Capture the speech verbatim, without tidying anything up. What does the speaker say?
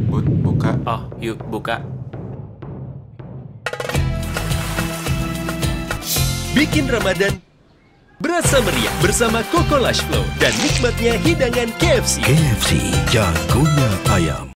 Bud, buka. Oh, yuk buka. Bikin Ramadan berasa meriah bersama Coco Lush Flow dan nikmatnya hidangan K F C. K F C, jagonya ayam.